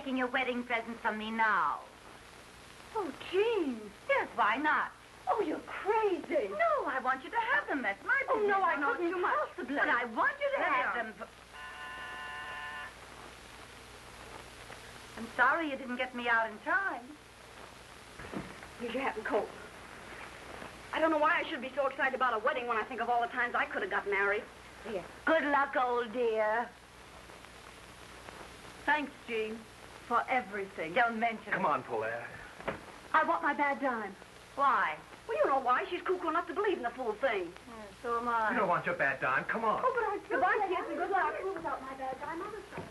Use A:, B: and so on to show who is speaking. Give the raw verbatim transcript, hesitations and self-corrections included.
A: taking your wedding presents from me now.
B: Oh, Jean.
A: Yes, why not?
B: Oh, you're crazy.
A: No, I want you to have them. That's my business.
B: Oh, no, I
A: Not
B: couldn't
A: too much.
B: possibly.
A: But I want you to
B: There
A: have
B: they are.
A: them. I'm sorry you didn't get me out in time.
B: Here's your hat and coat. I don't know why I should be so excited about a wedding when I think of all the times I could have got married.
A: Here. Good luck, old dear.
B: Thanks, Jean, for everything.
A: Don't mention
C: Come
A: it.
C: on, Paulette.
B: I want my bad dime.
A: Why?
B: Well, you know why. She's cuckoo enough to believe in the fool thing.
A: Yeah, so am I.
C: You don't want your bad dime. Come on.
B: Oh, but I... Goodbye, kids, and good luck. Without my bad dime, I'll